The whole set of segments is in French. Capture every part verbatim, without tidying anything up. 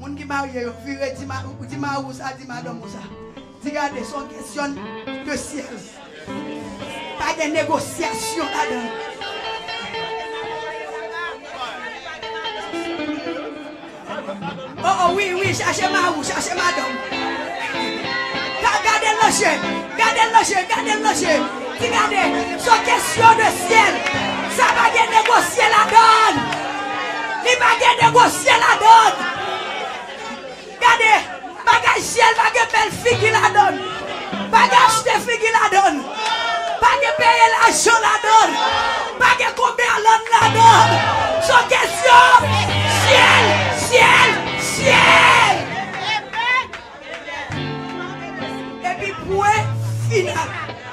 Moun qui marié, viré dit ma dit ma ou ça dit madame ou ça. Regardez, son question de ciel. Pas de négociation là-dedans. Oh oh oui oui, cherchez ma ou, cherchez madame. Regardez le chien, regardez le chien, regardez le chien. Regardez, son question de ciel. Ça va de négocier la donne. Il va de négocier la donne. Regardez, bagage ciel, bagage belle fille qui la donne. Bagage de fille qui la donne. Bagage payer l'argent la donne. Bagage combien l'autre la donne. Son question, ciel, ciel, ciel. Et puis point final.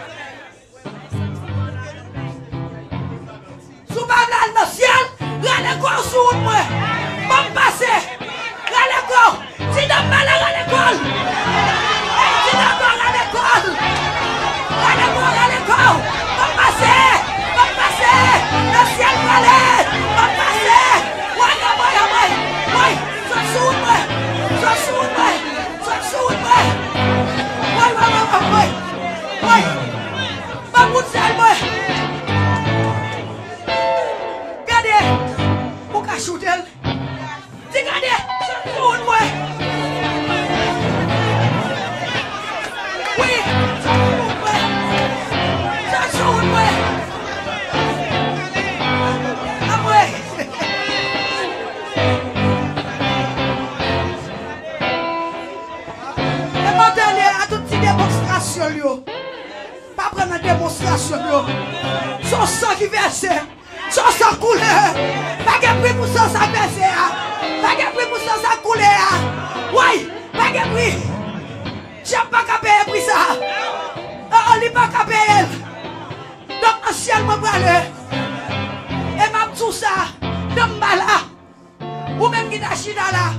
Sous pas dans le ciel, là le corps sous moi. Bon passer. Là le corps. Si tu mal à l'école. Si tu mal à l'école. À l'école, à l'école. Bon passer. Bon passer. Le ciel valait. Bon passer. Oui, oui, oui. Oui, sois sous moi. Sois sous moi. Sois sous moi. Oui, oui, oui, oui. Oui. Pas de ciel, moi. Regardez. Pour qu'à shooter. Regardez. Sois sous moi. Oui. Sois sous moi. Sois sous moi. Ah ouais. Et maintenant, à toute petite démonstration, yo. Pas prendre une démonstration, yo. Son sang qui verse, son sang coule. Pas de prix pour son sang verse. Pas de prix pour son sang coule. Oui, pas de prix. Je n'ai pas qu'à payer pour ça. On n'a pas qu'à payer. Donc, le ciel m'a parlé. Et m'a tout ça. Dans ma là. Ou même qui t'a chida là.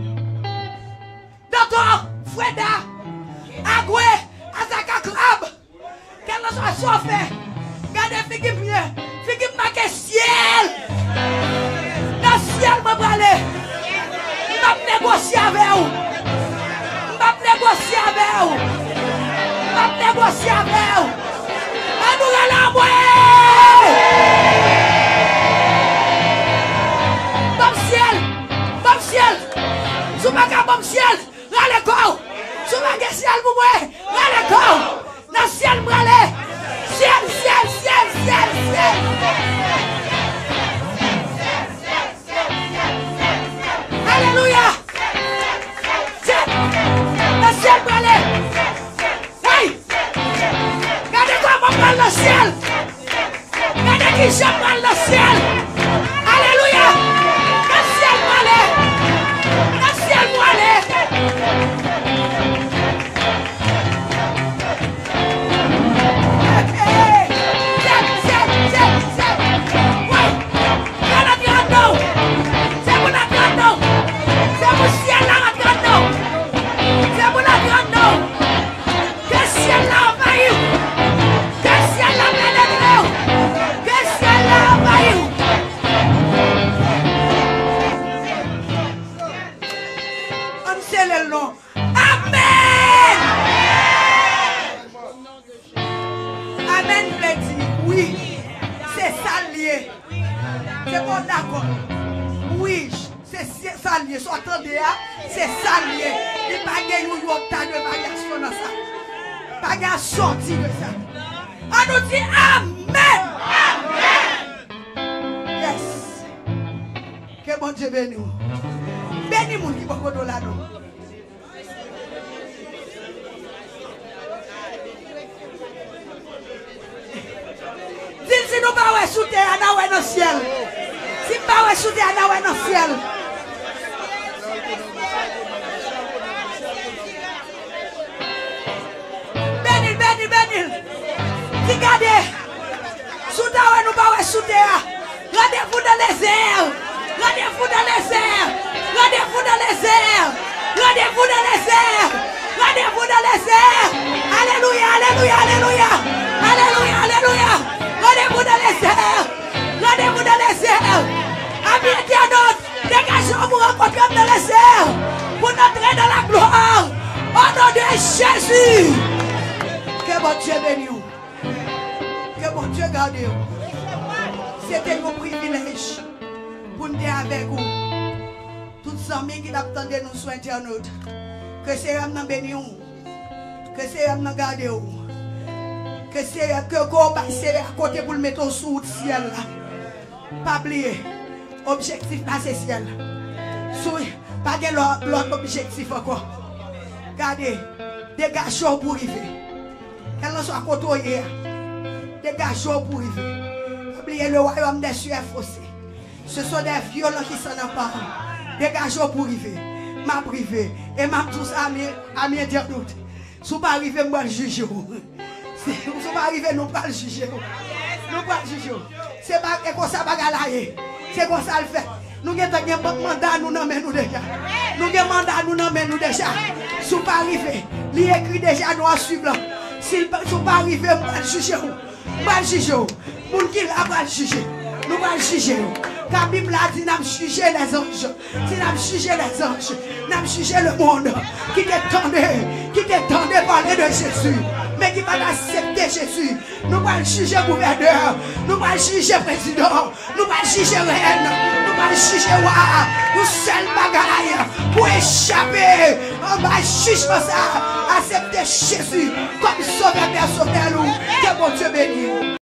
Dans ton Freda. Agwe. Azaka Club. Quelle soit chauffé. Regardez, figure mieux. Figure marqué ciel. Dans le ciel m'a parlé. M'a négocié avec vous. M'a négocié avec vous. M'a négocié avec vous. A nous la moi. Bon ciel. Bon ciel. Sous ma carte, bon ciel. Là le corps. Sous ma carte, ciel, vous voyez. Là le corps. Dans le ciel, m'allez. Ciel, ciel, ciel, ciel, ciel. Alléluia. Ciel. Le ciel, m'allez. Oui. Regardez comment on prend le ciel. Regardez qui je prends le ciel. Alléluia. Le ciel, m'allez. Le ciel, m'allez. C'est ça lié. Il n'y a pas de variation dans ça. Pas de sortie de ça. On nous dit Amen. Amen. Yes. Que bon Dieu bénisse. Bénis mon qui va vous là. Dis si nous pas sous terre, nous sommes dans le ciel. Si nous pas sous terre, nous sommes dans le ciel. Bénil, bénil, bénil. Regardez. Sous terre, nous pas sous terre. Rendez-vous dans les airs. Rendez-vous dans les airs. Rendez-vous dans les airs. Rendez-vous dans les airs. Rendez-vous dans les airs. Alléluia, alléluia, alléluia. Alléluia, alléluia. Rendez-vous dans les airs. Rendez-vous dans les airs. Amis internautes, dégagez-vous pour rencontrer dans les airs. dans la gloire. Au nom de Jésus. Que bon Dieu bénisse. Que bon Dieu garde. C'était un privilège pour nous être avec vous. Toutes les amis qui attendent nous sur Internet. Que c'est un béni. Que c'est un garde. Que c'est que vous passez à côté pour le mettre sous le ciel. Pas oublier. Objectif là c'est ciel. Pas de l'autre objectif encore. Regardez. Dégagez pour arriver. Qu'elle soit côtoyée. Dégagez pour arriver. Oubliez le royaume des cieux est faussé. Ce sont des violents qui s'en emparent. Dégagez pour arriver. Ma privé. Et ma tous amis, amis internautes. Si vous ne arrivez pas, je vais juger. Si vous ne arrivez pas, nous ne le juger. Nous ne le juger. C'est pas comme ça, c'est comme ça le fait. Nous avons un mandat, nous n'avons nous déjà. Nous avons un mandat, nous n'avons nous déjà. Si vous ne arrivez pas, il écrit déjà noir sur blanc. Si vous ne arrivez pas, nous ne le juger. Nous ne le juger. Nous ne le juger. Nous ne le juger. La Bible a dit, nous avons jugé les anges. Si nous avons jugé les anges, nous avons jugé le monde qui t'attendait, qui t'attendait parler de Jésus, mais qui va accepter Jésus. Nous allons juger le gouverneur, nous allons juger le président, nous allons juger la reine, nous allons juger le roi. Nous seul bagaille pour échapper en bas jugement ça, accepter Jésus comme sauveur personnel. Que bon Dieu bénisse.